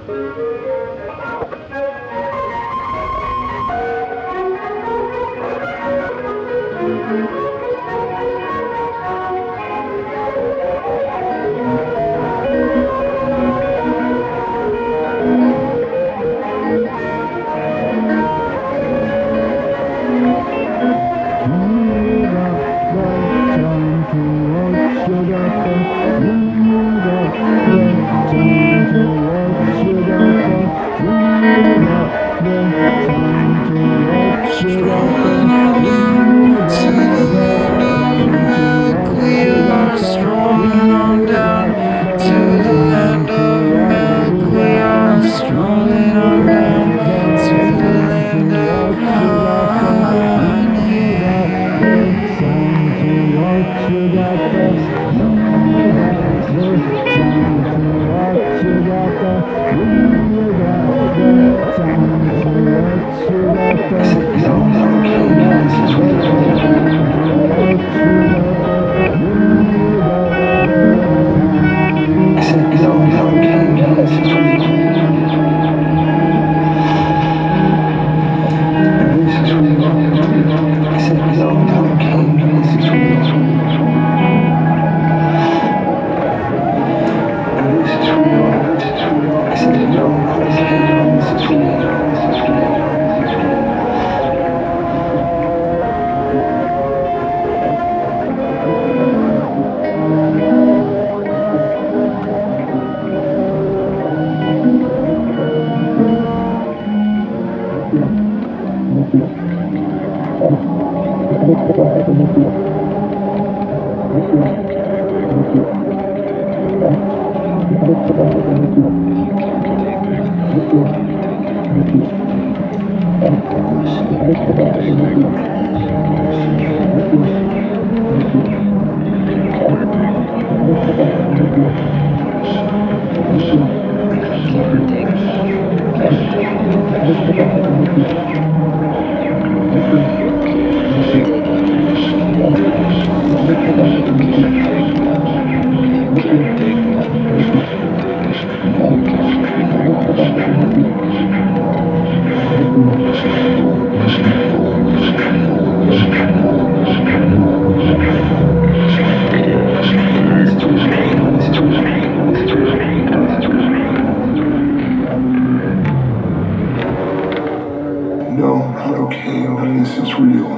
Strolling on down to the land of milk. We are strolling on down to the land of milk. We are strolling on down to the land of honey. No, not okay, but this is real.